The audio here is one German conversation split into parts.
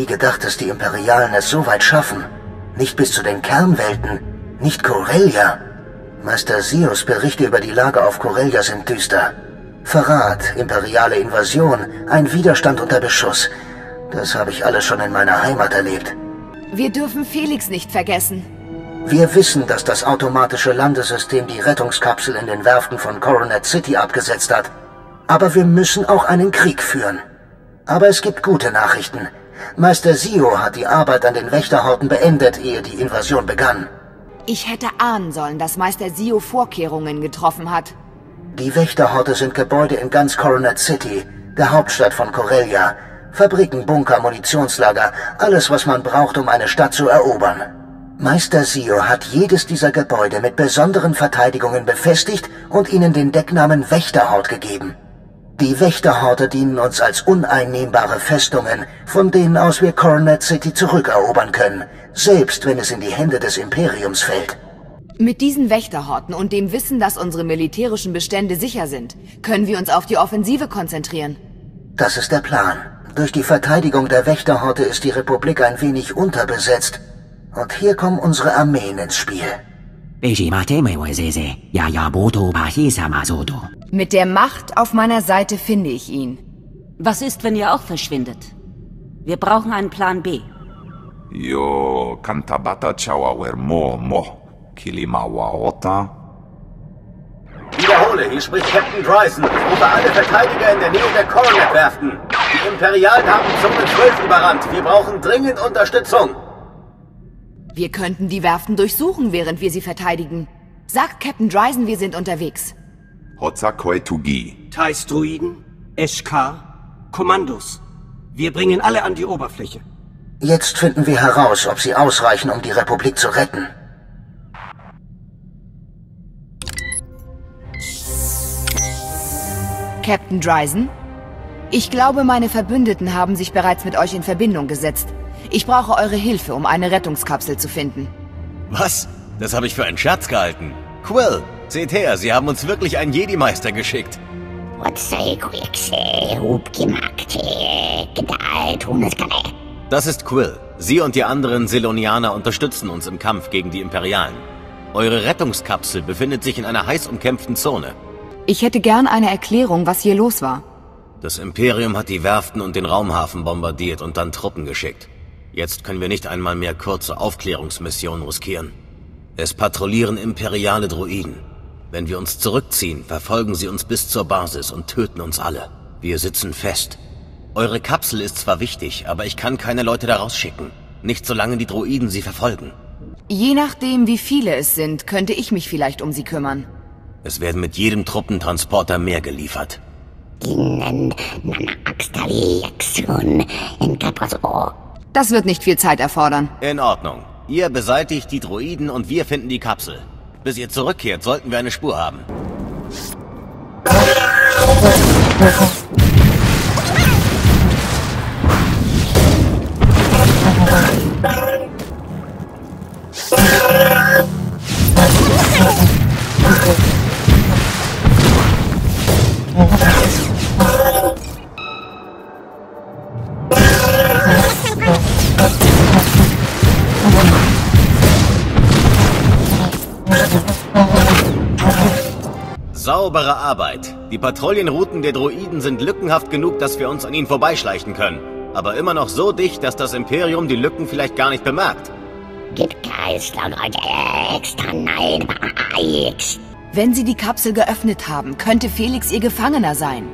gedacht, dass die Imperialen es so weit schaffen. Nicht bis zu den Kernwelten, nicht Corellia. Meister Sios Berichte über die Lage auf Corellia sind düster. Verrat, imperiale Invasion, ein Widerstand unter Beschuss. Das habe ich alles schon in meiner Heimat erlebt. Wir dürfen Felix nicht vergessen. Wir wissen, dass das automatische Landesystem die Rettungskapsel in den Werften von Coronet City abgesetzt hat. Aber wir müssen auch einen Krieg führen. Aber es gibt gute Nachrichten. Meister Sio hat die Arbeit an den Wächterhorten beendet, ehe die Invasion begann. Ich hätte ahnen sollen, dass Meister Sio Vorkehrungen getroffen hat. Die Wächterhorte sind Gebäude in ganz Coronet City, der Hauptstadt von Corellia. Fabriken, Bunker, Munitionslager, alles, was man braucht, um eine Stadt zu erobern. Meister Sio hat jedes dieser Gebäude mit besonderen Verteidigungen befestigt und ihnen den Decknamen Wächterhort gegeben. Die Wächterhorte dienen uns als uneinnehmbare Festungen, von denen aus wir Coronet City zurückerobern können, selbst wenn es in die Hände des Imperiums fällt. Mit diesen Wächterhorten und dem Wissen, dass unsere militärischen Bestände sicher sind, können wir uns auf die Offensive konzentrieren. Das ist der Plan. Durch die Verteidigung der Wächterhorte ist die Republik ein wenig unterbesetzt. Und hier kommen unsere Armeen ins Spiel. Mit der Macht auf meiner Seite finde ich ihn. Was ist, wenn ihr auch verschwindet? Wir brauchen einen Plan B. Yo kantabata chawa mo Kilimawaota. Wiederhole, hier spricht Captain Dryson. Ich rufe alle Verteidiger in der Nähe der Coronet-Werften. Die Imperialen haben Zone 12 überrannt. Wir brauchen dringend Unterstützung. Wir könnten die Werften durchsuchen, während wir sie verteidigen. Sagt Captain Dryson, wir sind unterwegs. Hotzakoetugi. Thais-Druiden, SK, Kommandos. Wir bringen alle an die Oberfläche. Jetzt finden wir heraus, ob sie ausreichen, um die Republik zu retten. Captain Dryson? Ich glaube, meine Verbündeten haben sich bereits mit euch in Verbindung gesetzt. Ich brauche eure Hilfe, um eine Rettungskapsel zu finden. Was? Das habe ich für einen Scherz gehalten. Quill, seht her, sie haben uns wirklich einen Jedi-Meister geschickt. Das ist Quill. Sie und die anderen Selonianer unterstützen uns im Kampf gegen die Imperialen. Eure Rettungskapsel befindet sich in einer heiß umkämpften Zone. Ich hätte gern eine Erklärung, was hier los war. Das Imperium hat die Werften und den Raumhafen bombardiert und dann Truppen geschickt. Jetzt können wir nicht einmal mehr kurze Aufklärungsmissionen riskieren. Es patrouillieren imperiale Droiden. Wenn wir uns zurückziehen, verfolgen sie uns bis zur Basis und töten uns alle. Wir sitzen fest. Eure Kapsel ist zwar wichtig, aber ich kann keine Leute da rausschicken. Nicht solange die Droiden sie verfolgen. Je nachdem, wie viele es sind, könnte ich mich vielleicht um sie kümmern. Es werden mit jedem Truppentransporter mehr geliefert. Das wird nicht viel Zeit erfordern. In Ordnung. Ihr beseitigt die Droiden und wir finden die Kapsel. Bis ihr zurückkehrt, sollten wir eine Spur haben. Saubere Arbeit. Die Patrouillenrouten der Droiden sind lückenhaft genug, dass wir uns an ihnen vorbeischleichen können. Aber immer noch so dicht, dass das Imperium die Lücken vielleicht gar nicht bemerkt. Wenn sie die Kapsel geöffnet haben, könnte Felix ihr Gefangener sein.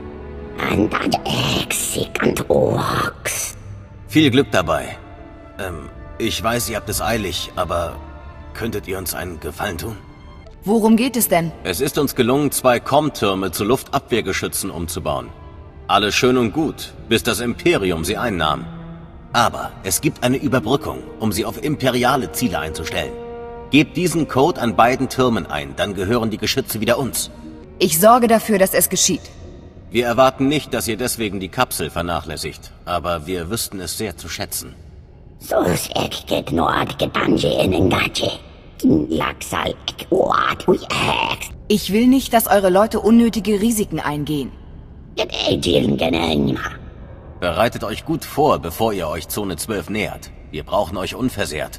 Viel Glück dabei. Ich weiß, ihr habt es eilig, aber könntet ihr uns einen Gefallen tun? Worum geht es denn? Es ist uns gelungen, 2 Com-Türme zu Luftabwehrgeschützen umzubauen. Alles schön und gut, bis das Imperium sie einnahm. Aber es gibt eine Überbrückung, um sie auf imperiale Ziele einzustellen. Gebt diesen Code an beiden Türmen ein, dann gehören die Geschütze wieder uns. Ich sorge dafür, dass es geschieht. Wir erwarten nicht, dass ihr deswegen die Kapsel vernachlässigt, aber wir wüssten es sehr zu schätzen. Ich will nicht, dass eure Leute unnötige Risiken eingehen. Bereitet euch gut vor, bevor ihr euch Zone 12 nähert. Wir brauchen euch unversehrt.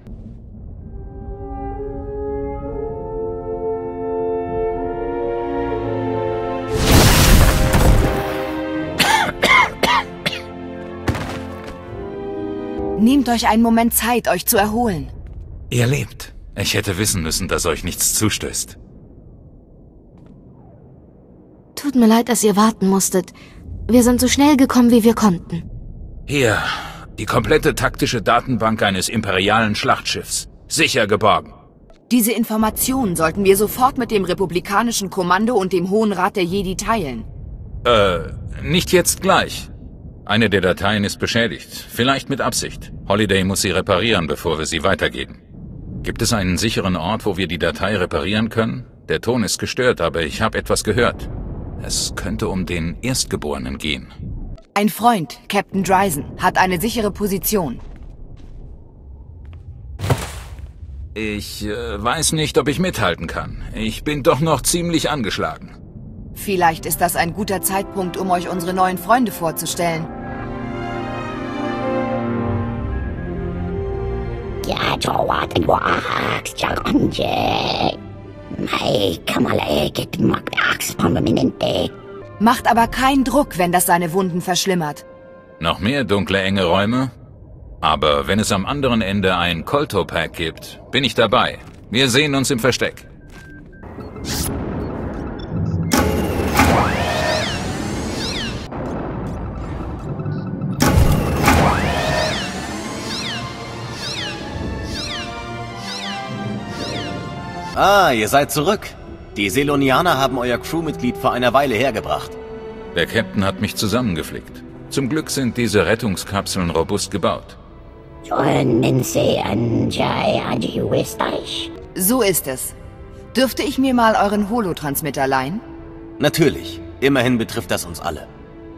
Nehmt euch einen Moment Zeit, euch zu erholen. Ihr lebt. Ich hätte wissen müssen, dass euch nichts zustößt. Tut mir leid, dass ihr warten musstet. Wir sind so schnell gekommen, wie wir konnten. Hier, die komplette taktische Datenbank eines imperialen Schlachtschiffs. Sicher geborgen. Diese Informationen sollten wir sofort mit dem Republikanischen Kommando und dem Hohen Rat der Jedi teilen. Nicht jetzt gleich. Eine der Dateien ist beschädigt. Vielleicht mit Absicht. Holiday muss sie reparieren, bevor wir sie weitergeben. Gibt es einen sicheren Ort, wo wir die Datei reparieren können? Der Ton ist gestört, aber ich habe etwas gehört. Es könnte um den Erstgeborenen gehen. Ein Freund, Captain Dryzen, hat eine sichere Position. Ich weiß nicht, ob ich mithalten kann. Ich bin doch noch ziemlich angeschlagen. Vielleicht ist das ein guter Zeitpunkt, um euch unsere neuen Freunde vorzustellen. Macht aber keinen Druck, wenn das seine Wunden verschlimmert. Noch mehr dunkle, enge Räume? Aber wenn es am anderen Ende ein Kolto-Pack gibt, bin ich dabei. Wir sehen uns im Versteck. Ah, ihr seid zurück. Die Selonianer haben euer Crewmitglied vor einer Weile hergebracht. Der Captain hat mich zusammengeflickt. Zum Glück sind diese Rettungskapseln robust gebaut. So ist es. Dürfte ich mir mal euren Holotransmitter leihen? Natürlich. Immerhin betrifft das uns alle.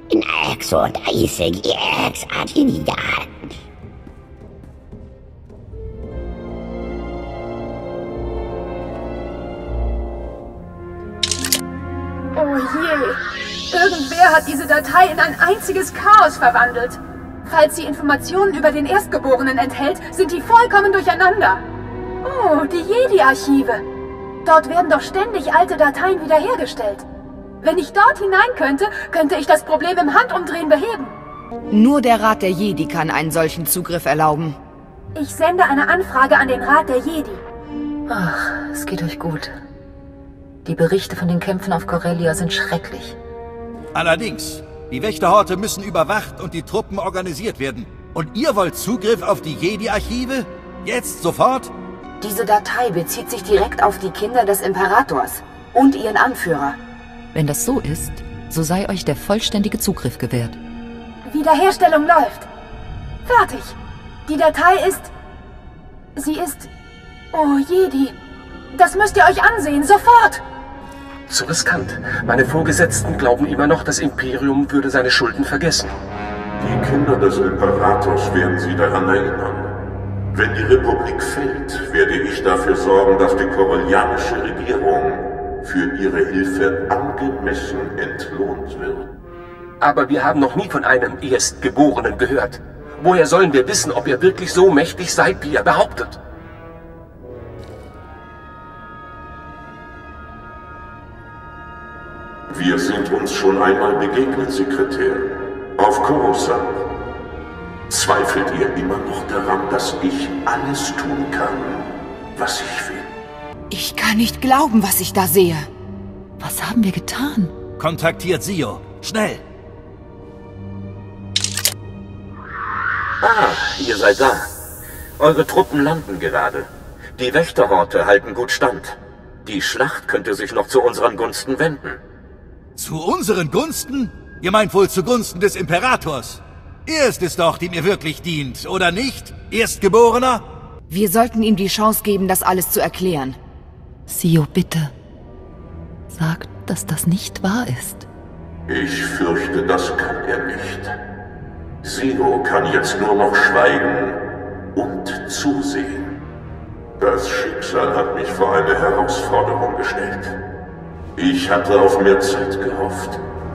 Oh je! Irgendwer hat diese Datei in ein einziges Chaos verwandelt. Falls sie Informationen über den Erstgeborenen enthält, sind die vollkommen durcheinander. Oh, die Jedi-Archive. Dort werden doch ständig alte Dateien wiederhergestellt. Wenn ich dort hinein könnte, könnte ich das Problem im Handumdrehen beheben. Nur der Rat der Jedi kann einen solchen Zugriff erlauben. Ich sende eine Anfrage an den Rat der Jedi. Ach, es geht euch gut. Die Berichte von den Kämpfen auf Corellia sind schrecklich. Allerdings, die Wächterhorte müssen überwacht und die Truppen organisiert werden. Und ihr wollt Zugriff auf die Jedi-Archive? Jetzt, sofort? Diese Datei bezieht sich direkt auf die Kinder des Imperators und ihren Anführer. Wenn das so ist, so sei euch der vollständige Zugriff gewährt. Wiederherstellung läuft. Fertig. Die Datei ist... Sie ist... Oh, Jedi. Das müsst ihr euch ansehen, sofort! Zu riskant. Meine Vorgesetzten glauben immer noch, das Imperium würde seine Schulden vergessen. Die Kinder des Imperators werden sie daran erinnern. Wenn die Republik fällt, werde ich dafür sorgen, dass die corellianische Regierung für ihre Hilfe angemessen entlohnt wird. Aber wir haben noch nie von einem Erstgeborenen gehört. Woher sollen wir wissen, ob ihr wirklich so mächtig seid, wie ihr behauptet? Wir sind uns schon einmal begegnet, Sekretär. Auf Coruscant. Zweifelt ihr immer noch daran, dass ich alles tun kann, was ich will? Ich kann nicht glauben, was ich da sehe. Was haben wir getan? Kontaktiert Sio. Schnell! Ah, ihr seid da. Eure Truppen landen gerade. Die Wächterhorte halten gut stand. Die Schlacht könnte sich noch zu unseren Gunsten wenden. Zu unseren Gunsten? Ihr meint wohl zugunsten des Imperators? Er ist es doch, dem ihr wirklich dient, oder nicht, Erstgeborener? Wir sollten ihm die Chance geben, das alles zu erklären. Sio, bitte. Sagt, dass das nicht wahr ist. Ich fürchte, das kann er nicht. Sio kann jetzt nur noch schweigen und zusehen. Das Schicksal hat mich vor eine Herausforderung gestellt. Ich hatte auf mehr Zeit gehofft.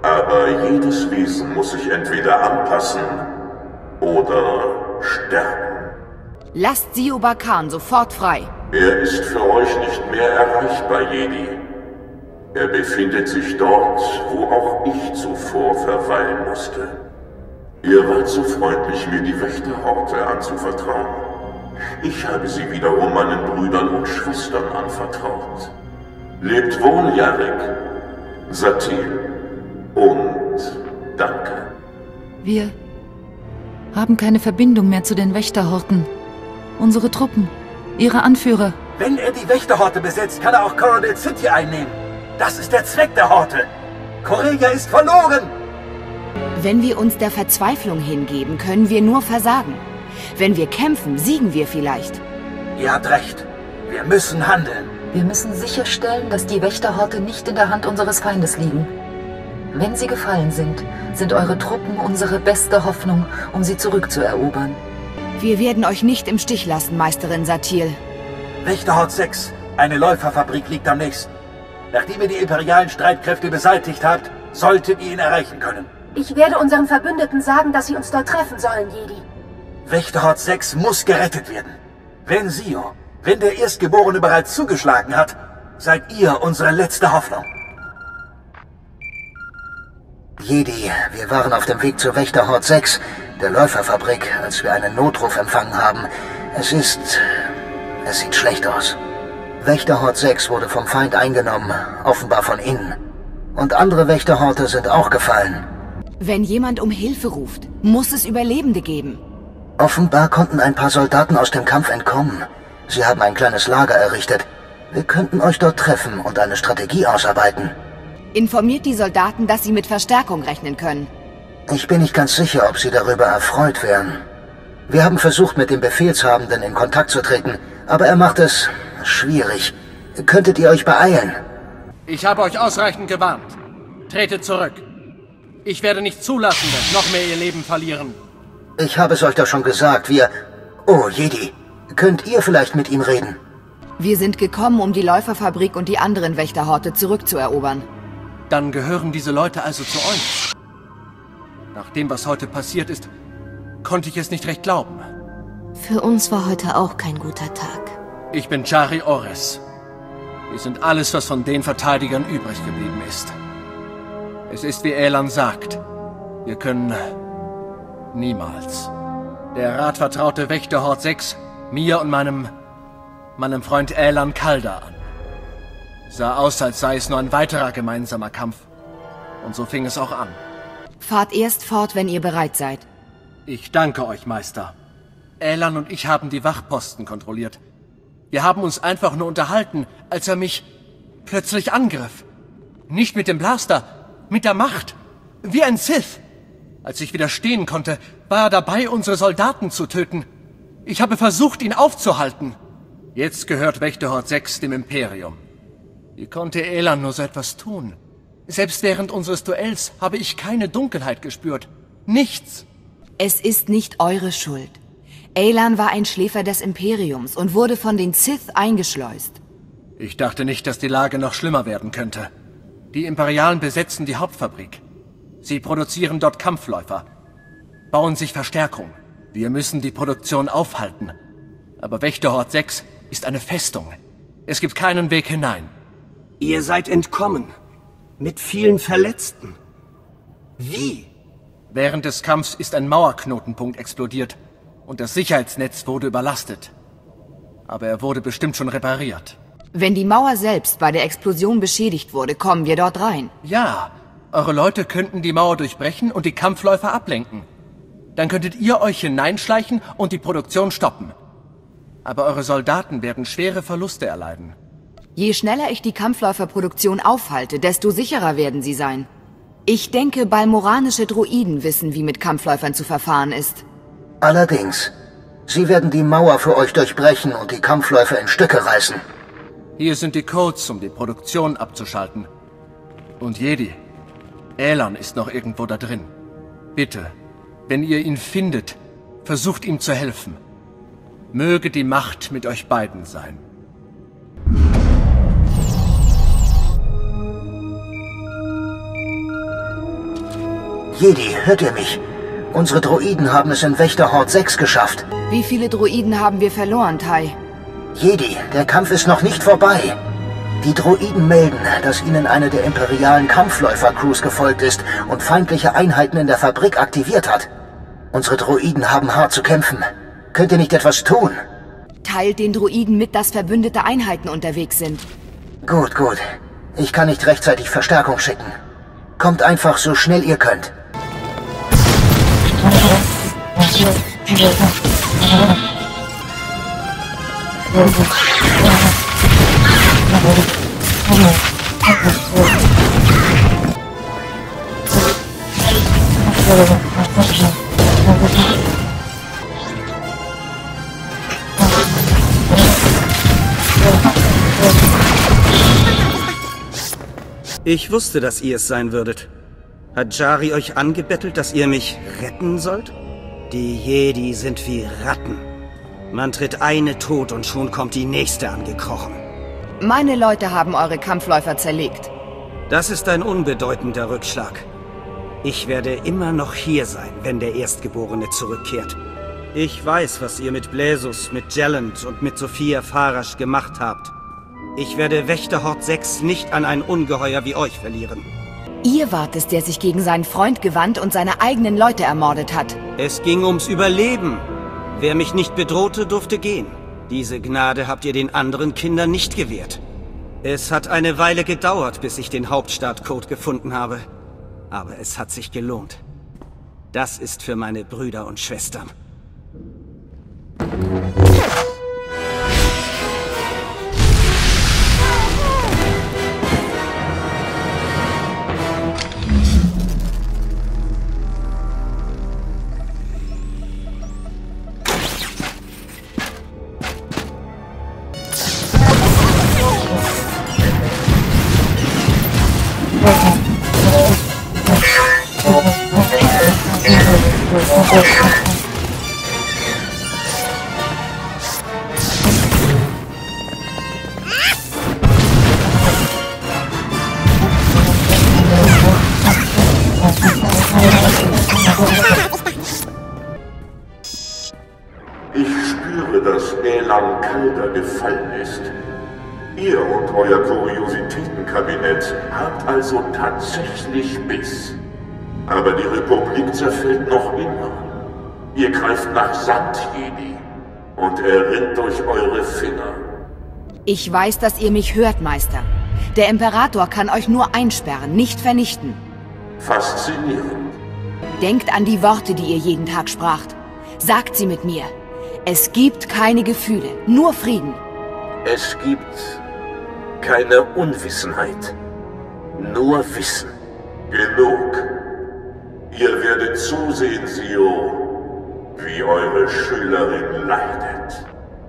Aber jedes Wesen muss sich entweder anpassen oder sterben. Lasst Zio Bakan sofort frei. Er ist für euch nicht mehr erreichbar, Jedi. Er befindet sich dort, wo auch ich zuvor verweilen musste. Ihr wart so freundlich, mir die Wächterhorte anzuvertrauen. Ich habe sie wiederum meinen Brüdern und Schwestern anvertraut. Lebt wohl, Jarek, Satil und danke. Wir haben keine Verbindung mehr zu den Wächterhorten. Unsere Truppen, ihre Anführer. Wenn er die Wächterhorte besetzt, kann er auch Coronel City einnehmen. Das ist der Zweck der Horte. Corellia ist verloren! Wenn wir uns der Verzweiflung hingeben, können wir nur versagen. Wenn wir kämpfen, siegen wir vielleicht. Ihr habt recht. Wir müssen handeln. Wir müssen sicherstellen, dass die Wächterhorte nicht in der Hand unseres Feindes liegen. Wenn sie gefallen sind, sind eure Truppen unsere beste Hoffnung, um sie zurückzuerobern. Wir werden euch nicht im Stich lassen, Meisterin Satil. Wächterhort 6, eine Läuferfabrik liegt am nächsten. Nachdem ihr die imperialen Streitkräfte beseitigt habt, solltet ihr ihn erreichen können. Ich werde unseren Verbündeten sagen, dass sie uns dort treffen sollen, Jedi. Wächterhort 6 muss gerettet werden. Wenn der Erstgeborene bereits zugeschlagen hat, seid ihr unsere letzte Hoffnung. Jedi, wir waren auf dem Weg zur Wächterhort 6, der Läuferfabrik, als wir einen Notruf empfangen haben. Es sieht schlecht aus. Wächterhort 6 wurde vom Feind eingenommen, offenbar von innen. Und andere Wächterhorte sind auch gefallen. Wenn jemand um Hilfe ruft, muss es Überlebende geben. Offenbar konnten ein paar Soldaten aus dem Kampf entkommen. Sie haben ein kleines Lager errichtet. Wir könnten euch dort treffen und eine Strategie ausarbeiten. Informiert die Soldaten, dass sie mit Verstärkung rechnen können. Ich bin nicht ganz sicher, ob sie darüber erfreut wären. Wir haben versucht, mit dem Befehlshabenden in Kontakt zu treten, aber er macht es schwierig. Könntet ihr euch beeilen? Ich habe euch ausreichend gewarnt. Tretet zurück. Ich werde nicht zulassen, dass noch mehr ihr Leben verlieren. Ich habe es euch doch schon gesagt, Oh, Jedi, könnt ihr vielleicht mit ihm reden? Wir sind gekommen, um die Läuferfabrik und die anderen Wächterhorte zurückzuerobern. Dann gehören diese Leute also zu euch. Nach dem, was heute passiert ist, konnte ich es nicht recht glauben. Für uns war heute auch kein guter Tag. Ich bin Jari Ores. Wir sind alles, was von den Verteidigern übrig geblieben ist. Es ist, wie Elan sagt. Wir können niemals. Der Rat vertraute Wächterhort 6 mir und meinem Freund Elan Calder an. Sah aus, als sei es nur ein weiterer gemeinsamer Kampf. Und so fing es auch an. Fahrt erst fort, wenn ihr bereit seid. Ich danke euch, Meister. Elan und ich haben die Wachposten kontrolliert. Wir haben uns einfach nur unterhalten, als er mich plötzlich angriff. Nicht mit dem Blaster, mit der Macht. Wie ein Sith. Als ich widerstehen konnte, war er dabei, unsere Soldaten zu töten. Ich habe versucht, ihn aufzuhalten. Jetzt gehört Wächterhort 6 dem Imperium. Wie konnte Elan nur so etwas tun? Selbst während unseres Duells habe ich keine Dunkelheit gespürt. Nichts. Es ist nicht eure Schuld. Elan war ein Schläfer des Imperiums und wurde von den Sith eingeschleust. Ich dachte nicht, dass die Lage noch schlimmer werden könnte. Die Imperialen besetzen die Hauptfabrik. Sie produzieren dort Kampfläufer, bauen sich Verstärkung. Wir müssen die Produktion aufhalten. Aber Wächterhort 6 ist eine Festung. Es gibt keinen Weg hinein. Ihr seid entkommen. Mit vielen Verletzten. Wie? Während des Kampfs ist ein Mauerknotenpunkt explodiert und das Sicherheitsnetz wurde überlastet. Aber er wurde bestimmt schon repariert. Wenn die Mauer selbst bei der Explosion beschädigt wurde, kommen wir dort rein. Ja, eure Leute könnten die Mauer durchbrechen und die Kampfläufer ablenken. Dann könntet ihr euch hineinschleichen und die Produktion stoppen. Aber eure Soldaten werden schwere Verluste erleiden. Je schneller ich die Kampfläuferproduktion aufhalte, desto sicherer werden sie sein. Ich denke, balmoranische Droiden wissen, wie mit Kampfläufern zu verfahren ist. Allerdings. Sie werden die Mauer für euch durchbrechen und die Kampfläufer in Stücke reißen. Hier sind die Codes, um die Produktion abzuschalten. Und Jedi, Elan ist noch irgendwo da drin. Bitte, wenn ihr ihn findet, versucht ihm zu helfen. Möge die Macht mit euch beiden sein. Jedi, hört ihr mich? Unsere Droiden haben es in Wächterhort 6 geschafft. Wie viele Droiden haben wir verloren, Tai? Jedi, der Kampf ist noch nicht vorbei. Die Droiden melden, dass ihnen eine der imperialen Kampfläufer-Crews gefolgt ist und feindliche Einheiten in der Fabrik aktiviert hat. Unsere Droiden haben hart zu kämpfen. Könnt ihr nicht etwas tun? Teilt den Droiden mit, dass verbündete Einheiten unterwegs sind. Gut, gut. Ich kann nicht rechtzeitig Verstärkung schicken. Kommt einfach so schnell ihr könnt. Ich wusste, dass ihr es sein würdet. Hat Jari euch angebettelt, dass ihr mich retten sollt? Die Jedi sind wie Ratten. Man tritt eine tot und schon kommt die nächste angekrochen. Meine Leute haben eure Kampfläufer zerlegt. Das ist ein unbedeutender Rückschlag. Ich werde immer noch hier sein, wenn der Erstgeborene zurückkehrt. Ich weiß, was ihr mit Bläsus, mit Jelland und mit Sophia Farash gemacht habt. Ich werde Wächterhort 6 nicht an ein Ungeheuer wie euch verlieren. Ihr wart es, der sich gegen seinen Freund gewandt und seine eigenen Leute ermordet hat. Es ging ums Überleben. Wer mich nicht bedrohte, durfte gehen. Diese Gnade habt ihr den anderen Kindern nicht gewährt. Es hat eine Weile gedauert, bis ich den Hauptstartcode gefunden habe. Aber es hat sich gelohnt. Das ist für meine Brüder und Schwestern. Ich spüre, dass Elan Calder gefallen ist. Ihr und euer Kuriositätenkabinett habt also tatsächlich Biss. Aber die Republik zerfällt noch immer. Ihr greift nach Sand, Jedi. Und er rinnt durch eure Finger. Ich weiß, dass ihr mich hört, Meister. Der Imperator kann euch nur einsperren, nicht vernichten. Faszinierend. Denkt an die Worte, die ihr jeden Tag spracht. Sagt sie mit mir. Es gibt keine Gefühle, nur Frieden. Es gibt keine Unwissenheit, nur Wissen. Genug. Ihr werdet zusehen, Sio, wie eure Schülerin leidet.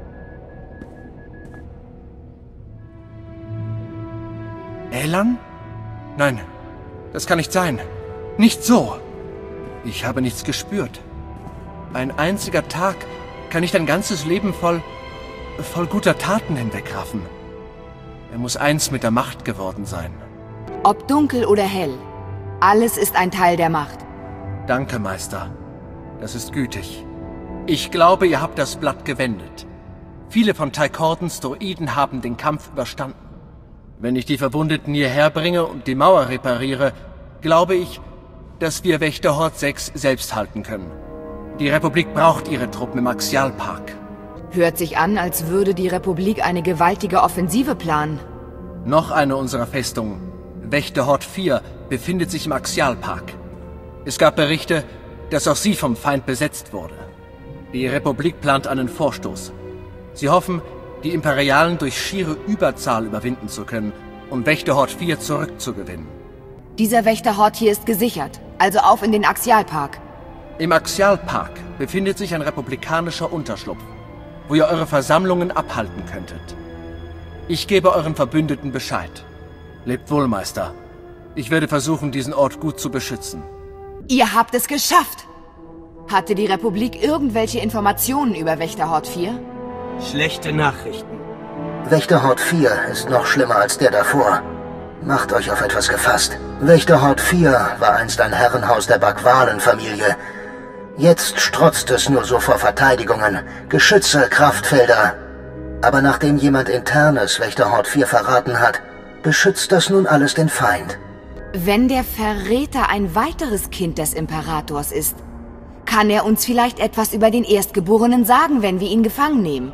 Elan? Nein, das kann nicht sein. Nicht so. Ich habe nichts gespürt. Ein einziger Tag kann nicht ein ganzes Leben voll guter Taten hinwegraffen. Er muss eins mit der Macht geworden sein. Ob dunkel oder hell, alles ist ein Teil der Macht. Danke, Meister. Das ist gütig. Ich glaube, ihr habt das Blatt gewendet. Viele von Tai Cordons Droiden haben den Kampf überstanden. Wenn ich die Verwundeten hierher bringe und die Mauer repariere, glaube ich, dass wir Wächterhort 6 selbst halten können. Die Republik braucht ihre Truppen im Axialpark. Hört sich an, als würde die Republik eine gewaltige Offensive planen. Noch eine unserer Festungen, Wächterhort 4, befindet sich im Axialpark. Es gab Berichte, dass auch sie vom Feind besetzt wurde. Die Republik plant einen Vorstoß. Sie hoffen, die Imperialen durch schiere Überzahl überwinden zu können, um Wächterhort 4 zurückzugewinnen. Dieser Wächterhort hier ist gesichert, also auf in den Axialpark. Im Axialpark befindet sich ein republikanischer Unterschlupf, wo ihr eure Versammlungen abhalten könntet. Ich gebe euren Verbündeten Bescheid. Lebt wohl, Meister. Ich werde versuchen, diesen Ort gut zu beschützen. Ihr habt es geschafft! Hatte die Republik irgendwelche Informationen über Wächterhort 4? Schlechte Nachrichten. Wächterhort 4 ist noch schlimmer als der davor. Macht euch auf etwas gefasst. Wächterhort 4 war einst ein Herrenhaus der Bagwalen-Familie. Jetzt strotzt es nur so vor Verteidigungen, Geschütze, Kraftfelder. Aber nachdem jemand Internes Wächterhort 4 verraten hat, beschützt das nun alles den Feind. Wenn der Verräter ein weiteres Kind des Imperators ist, kann er uns vielleicht etwas über den Erstgeborenen sagen, wenn wir ihn gefangen nehmen.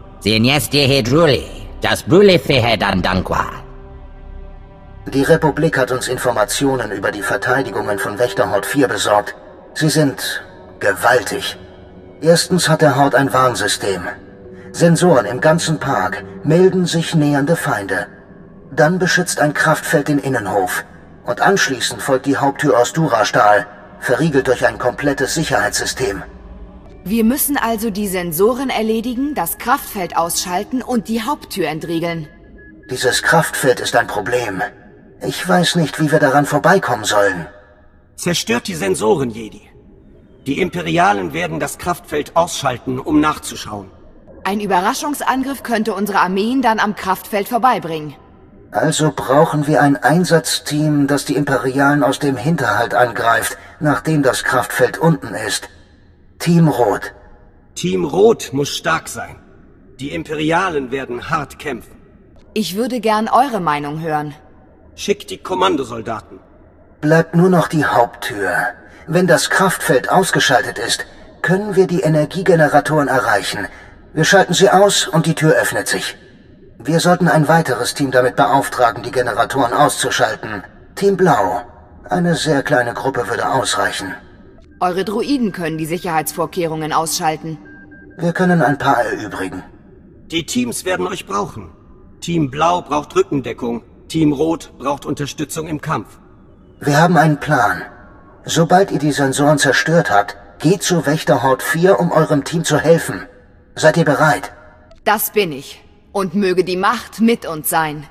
Die Republik hat uns Informationen über die Verteidigungen von Wächterhort 4 besorgt. Sie sind gewaltig. Erstens hat der Hort ein Warnsystem. Sensoren im ganzen Park melden sich nähernde Feinde. Dann beschützt ein Kraftfeld den Innenhof. Und anschließend folgt die Haupttür aus Durastahl, verriegelt durch ein komplettes Sicherheitssystem. Wir müssen also die Sensoren erledigen, das Kraftfeld ausschalten und die Haupttür entriegeln. Dieses Kraftfeld ist ein Problem. Ich weiß nicht, wie wir daran vorbeikommen sollen. Zerstört die Sensoren, Jedi. Die Imperialen werden das Kraftfeld ausschalten, um nachzuschauen. Ein Überraschungsangriff könnte unsere Armeen dann am Kraftfeld vorbeibringen. Also brauchen wir ein Einsatzteam, das die Imperialen aus dem Hinterhalt angreift, nachdem das Kraftfeld unten ist. Team Rot. Team Rot muss stark sein. Die Imperialen werden hart kämpfen. Ich würde gern eure Meinung hören. Schickt die Kommandosoldaten. Bleibt nur noch die Haupttür. Wenn das Kraftfeld ausgeschaltet ist, können wir die Energiegeneratoren erreichen. Wir schalten sie aus und die Tür öffnet sich. Wir sollten ein weiteres Team damit beauftragen, die Generatoren auszuschalten. Team Blau. Eine sehr kleine Gruppe würde ausreichen. Eure Droiden können die Sicherheitsvorkehrungen ausschalten. Wir können ein paar erübrigen. Die Teams werden euch brauchen. Team Blau braucht Rückendeckung. Team Rot braucht Unterstützung im Kampf. Wir haben einen Plan. Sobald ihr die Sensoren zerstört habt, geht zu Wächterhort 4, um eurem Team zu helfen. Seid ihr bereit? Das bin ich. Und möge die Macht mit uns sein.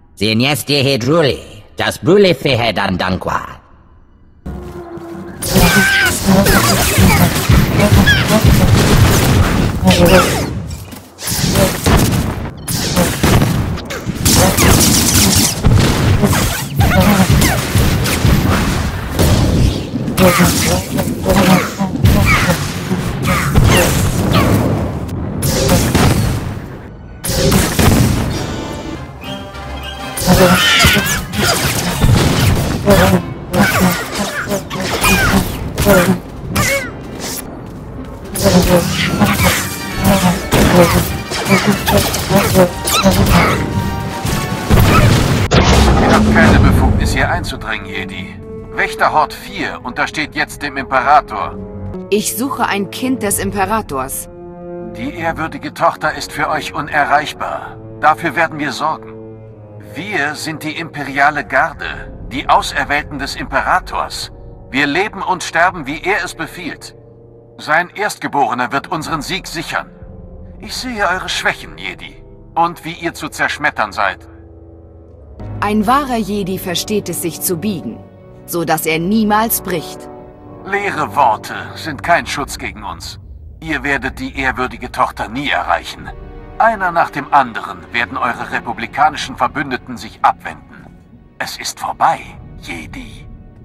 Ihr habt keine Befugnis, hier einzudringen, Jedi. Wächterhort 4 untersteht jetzt dem Imperator. Ich suche ein Kind des Imperators. Die ehrwürdige Tochter ist für euch unerreichbar. Dafür werden wir sorgen. Wir sind die imperiale Garde, die Auserwählten des Imperators. Wir leben und sterben, wie er es befiehlt. Sein Erstgeborener wird unseren Sieg sichern. Ich sehe eure Schwächen, Jedi. Und wie ihr zu zerschmettern seid. Ein wahrer Jedi versteht es, sich zu biegen, so dass er niemals bricht. Leere Worte sind kein Schutz gegen uns. Ihr werdet die ehrwürdige Tochter nie erreichen. Einer nach dem anderen werden eure republikanischen Verbündeten sich abwenden. Es ist vorbei, Jedi.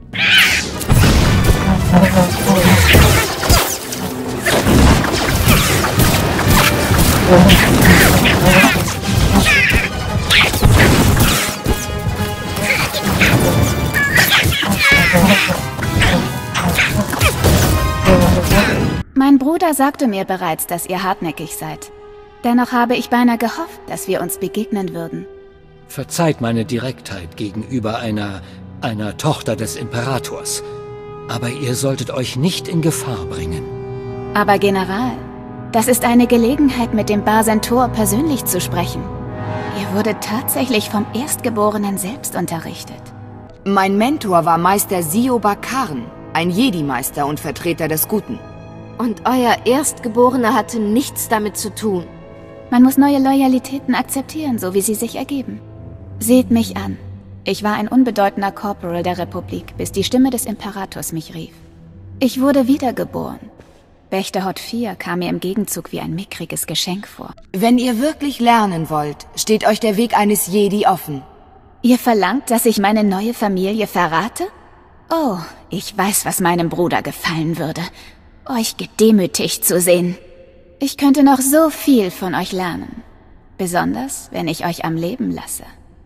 Mein Bruder sagte mir bereits, dass ihr hartnäckig seid. Dennoch habe ich beinahe gehofft, dass wir uns begegnen würden. Verzeiht meine Direktheit gegenüber einer Tochter des Imperators. Aber ihr solltet euch nicht in Gefahr bringen. Aber General, das ist eine Gelegenheit, mit dem Basentor persönlich zu sprechen. Ihr wurdet tatsächlich vom Erstgeborenen selbst unterrichtet. Mein Mentor war Meister Sio Bakarn, ein Jedi-Meister und Vertreter des Guten. Und euer Erstgeborener hatte nichts damit zu tun. Man muss neue Loyalitäten akzeptieren, so wie sie sich ergeben. Seht mich an. Ich war ein unbedeutender Corporal der Republik, bis die Stimme des Imperators mich rief. Ich wurde wiedergeboren. Wächterhort 4 kam mir im Gegenzug wie ein mickriges Geschenk vor. Wenn ihr wirklich lernen wollt, steht euch der Weg eines Jedi offen. Ihr verlangt, dass ich meine neue Familie verrate? Oh, ich weiß, was meinem Bruder gefallen würde. Euch gedemütigt zu sehen. Ich könnte noch so viel von euch lernen. Besonders, wenn ich euch am Leben lasse.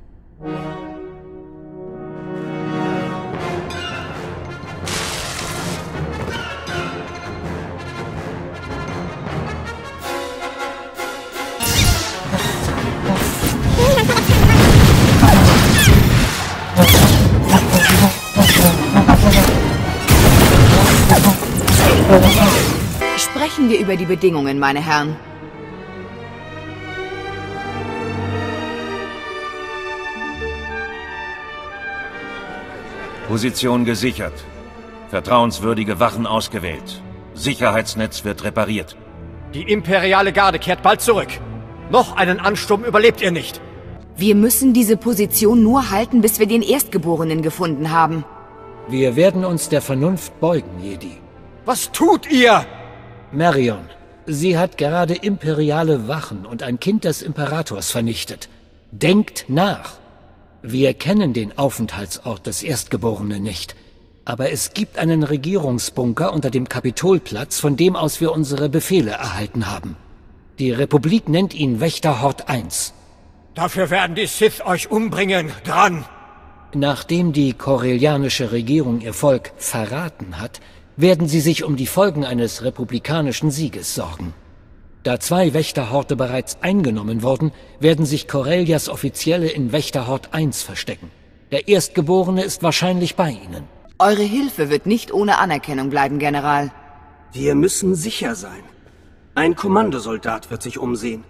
Sprechen wir über die Bedingungen, meine Herren. Position gesichert. Vertrauenswürdige Wachen ausgewählt. Sicherheitsnetz wird repariert. Die imperiale Garde kehrt bald zurück. Noch einen Ansturm überlebt ihr nicht. Wir müssen diese Position nur halten, bis wir den Erstgeborenen gefunden haben. Wir werden uns der Vernunft beugen, Jedi. Was tut ihr? Marion, sie hat gerade imperiale Wachen und ein Kind des Imperators vernichtet. Denkt nach. Wir kennen den Aufenthaltsort des Erstgeborenen nicht. Aber es gibt einen Regierungsbunker unter dem Kapitolplatz, von dem aus wir unsere Befehle erhalten haben. Die Republik nennt ihn Wächterhort 1. Dafür werden die Sith euch umbringen. Dran! Nachdem die korellianische Regierung ihr Volk verraten hat, werden sie sich um die Folgen eines republikanischen Sieges sorgen. Da 2 Wächterhorte bereits eingenommen wurden, werden sich Corellias Offizielle in Wächterhort 1 verstecken. Der Erstgeborene ist wahrscheinlich bei ihnen. Eure Hilfe wird nicht ohne Anerkennung bleiben, General. Wir müssen sicher sein. Ein Kommandosoldat wird sich umsehen.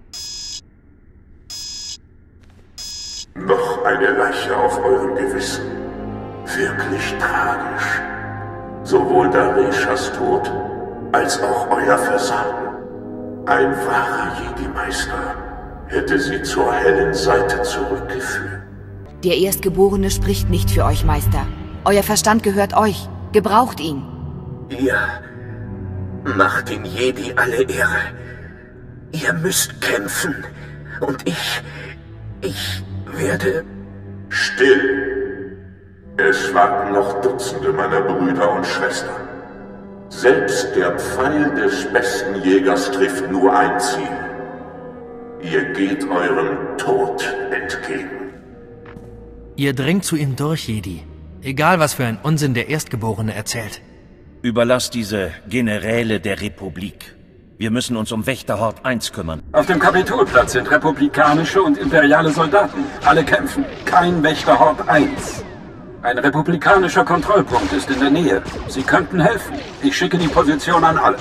Noch eine Leiche auf eurem Gewissen. Wirklich tragisch. Sowohl Dareshas Tod, als auch euer Versagen. Ein wahrer Jedi-Meister hätte sie zur hellen Seite zurückgeführt. Der Erstgeborene spricht nicht für euch, Meister. Euer Verstand gehört euch. Gebraucht ihn. Ihr macht den Jedi alle Ehre. Ihr müsst kämpfen. Und ich werde... Still! Es warten noch Dutzende meiner Brüder und Schwestern. Selbst der Pfeil des besten Jägers trifft nur ein Ziel. Ihr geht eurem Tod entgegen. Ihr dringt zu ihm durch, Jedi. Egal, was für ein Unsinn der Erstgeborene erzählt. Überlasst diese Generäle der Republik. Wir müssen uns um Wächterhort 1 kümmern. Auf dem Kapitolplatz sind republikanische und imperiale Soldaten. Alle kämpfen. Kein Wächterhort 1. Ein republikanischer Kontrollpunkt ist in der Nähe. Sie könnten helfen. Ich schicke die Position an alle.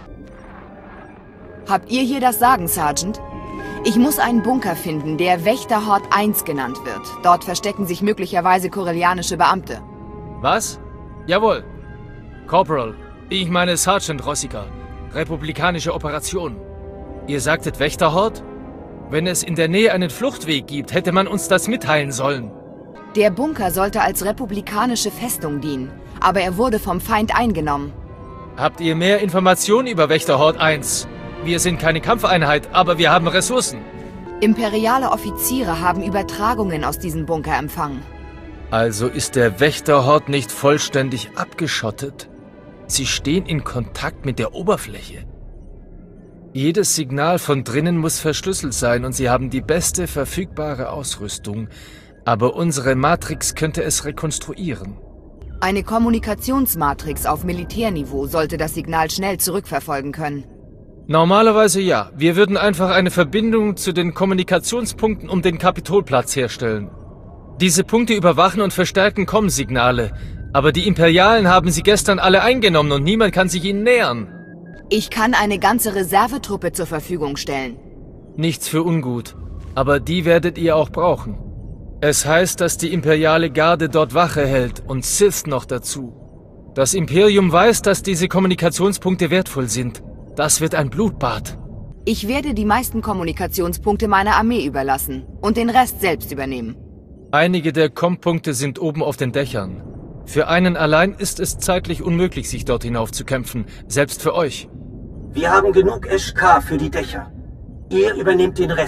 Habt ihr hier das Sagen, Sergeant? Ich muss einen Bunker finden, der Wächterhort 1 genannt wird. Dort verstecken sich möglicherweise korellianische Beamte. Was? Jawohl. Corporal. Ich meine Sergeant Rossika. Republikanische Operation. Ihr sagtet Wächterhort? Wenn es in der Nähe einen Fluchtweg gibt, hätte man uns das mitteilen sollen. Der Bunker sollte als republikanische Festung dienen, aber er wurde vom Feind eingenommen. Habt ihr mehr Informationen über Wächterhort 1? Wir sind keine Kampfeinheit, aber wir haben Ressourcen. Imperiale Offiziere haben Übertragungen aus diesem Bunker empfangen. Also ist der Wächterhort nicht vollständig abgeschottet? Sie stehen in Kontakt mit der Oberfläche. Jedes Signal von drinnen muss verschlüsselt sein und sie haben die beste verfügbare Ausrüstung. Aber unsere Matrix könnte es rekonstruieren. Eine Kommunikationsmatrix auf Militärniveau sollte das Signal schnell zurückverfolgen können. Normalerweise ja. Wir würden einfach eine Verbindung zu den Kommunikationspunkten um den Kapitolplatz herstellen. Diese Punkte überwachen und verstärken COM-Signale. Aber die Imperialen haben sie gestern alle eingenommen und niemand kann sich ihnen nähern. Ich kann eine ganze Reservetruppe zur Verfügung stellen. Nichts für ungut. Aber die werdet ihr auch brauchen. Es heißt, dass die imperiale Garde dort Wache hält und Sith noch dazu. Das Imperium weiß, dass diese Kommunikationspunkte wertvoll sind. Das wird ein Blutbad. Ich werde die meisten Kommunikationspunkte meiner Armee überlassen und den Rest selbst übernehmen. Einige der Com-Punkte sind oben auf den Dächern. Für einen allein ist es zeitlich unmöglich, sich dort hinauf zu kämpfen, selbst für euch. Wir haben genug SK für die Dächer. Ihr übernehmt den Rest.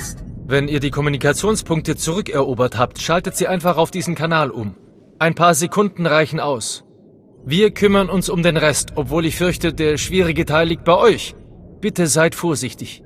Wenn ihr die Kommunikationspunkte zurückerobert habt, schaltet sie einfach auf diesen Kanal um. Ein paar Sekunden reichen aus. Wir kümmern uns um den Rest, obwohl ich fürchte, der schwierige Teil liegt bei euch. Bitte seid vorsichtig.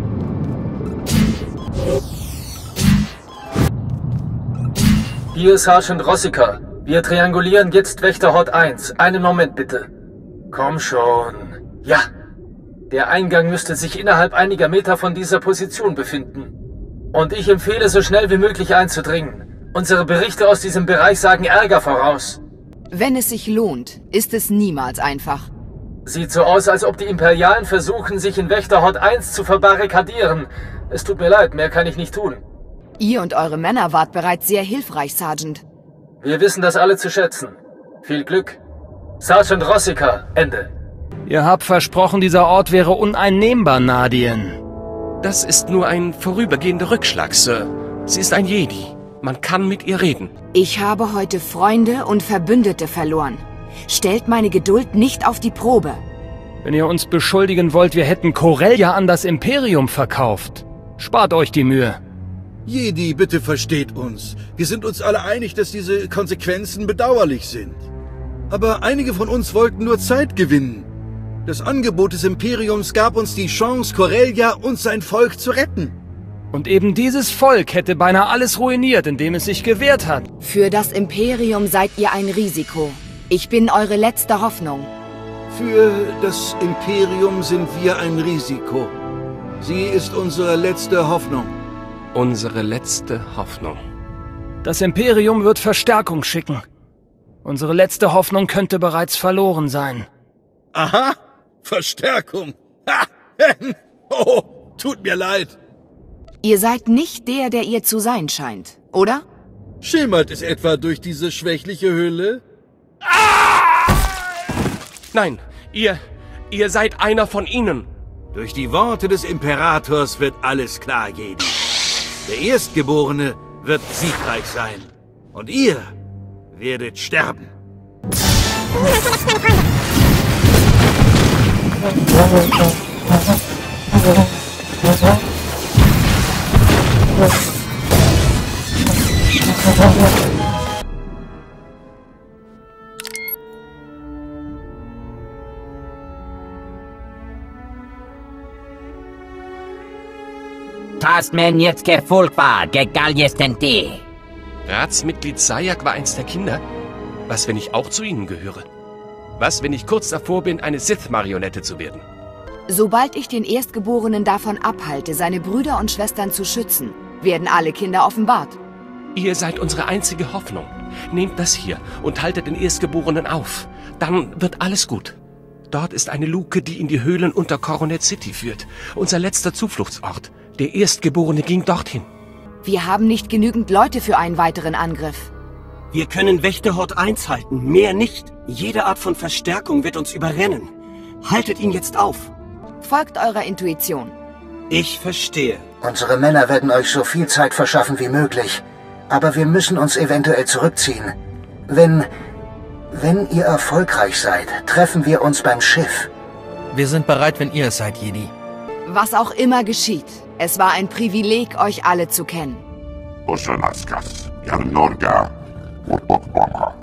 Hier ist Sergeant Rossika. Wir triangulieren jetzt Wächterhort 1. Einen Moment bitte. Komm schon. Ja. Der Eingang müsste sich innerhalb einiger Meter von dieser Position befinden. Und ich empfehle, so schnell wie möglich einzudringen. Unsere Berichte aus diesem Bereich sagen Ärger voraus. Wenn es sich lohnt, ist es niemals einfach. Sieht so aus, als ob die Imperialen versuchen, sich in Wächterhort 1 zu verbarrikadieren. Es tut mir leid, mehr kann ich nicht tun. Ihr und eure Männer wart bereits sehr hilfreich, Sergeant. Wir wissen das alle zu schätzen. Viel Glück. Sergeant Rossika, Ende. Ihr habt versprochen, dieser Ort wäre uneinnehmbar, Nadien. Das ist nur ein vorübergehender Rückschlag, Sir. Sie ist ein Jedi. Man kann mit ihr reden. Ich habe heute Freunde und Verbündete verloren. Stellt meine Geduld nicht auf die Probe. Wenn ihr uns beschuldigen wollt, wir hätten Corellia an das Imperium verkauft. Spart euch die Mühe. Jedi, bitte versteht uns. Wir sind uns alle einig, dass diese Konsequenzen bedauerlich sind. Aber einige von uns wollten nur Zeit gewinnen. Das Angebot des Imperiums gab uns die Chance, Corellia und sein Volk zu retten. Und eben dieses Volk hätte beinahe alles ruiniert, indem es sich gewehrt hat. Für das Imperium seid ihr ein Risiko. Ich bin eure letzte Hoffnung. Für das Imperium sind wir ein Risiko. Sie ist unsere letzte Hoffnung. Unsere letzte Hoffnung. Das Imperium wird Verstärkung schicken. Unsere letzte Hoffnung könnte bereits verloren sein. Aha, Verstärkung. Ha! Oh, tut mir leid. Ihr seid nicht der ihr zu sein scheint, oder? Schimmert es etwa durch diese schwächliche Hülle? Nein, ihr seid einer von ihnen. Durch die Worte des Imperators wird alles klar, Jedi. Der Erstgeborene wird siegreich sein. Und ihr werdet sterben. Tasmen jetzt gefolgbar, Gegalliestente. Ratsmitglied Sayak war eins der Kinder. Was, wenn ich auch zu ihnen gehöre? Was, wenn ich kurz davor bin, eine Sith-Marionette zu werden? Sobald ich den Erstgeborenen davon abhalte, seine Brüder und Schwestern zu schützen, werden alle Kinder offenbart. Ihr seid unsere einzige Hoffnung. Nehmt das hier und haltet den Erstgeborenen auf. Dann wird alles gut. Dort ist eine Luke, die in die Höhlen unter Coronet City führt. Unser letzter Zufluchtsort. Der Erstgeborene ging dorthin. Wir haben nicht genügend Leute für einen weiteren Angriff. Wir können Wächterhort 1 halten, mehr nicht. Jede Art von Verstärkung wird uns überrennen. Haltet ihn jetzt auf. Folgt eurer Intuition. Ich verstehe. Unsere Männer werden euch so viel Zeit verschaffen wie möglich. Aber wir müssen uns eventuell zurückziehen. Wenn ihr erfolgreich seid, treffen wir uns beim Schiff. Wir sind bereit, wenn ihr es seid, Jedi. Was auch immer geschieht, es war ein Privileg, euch alle zu kennen. Osanaskas, Yarnorga, Wotbokbama.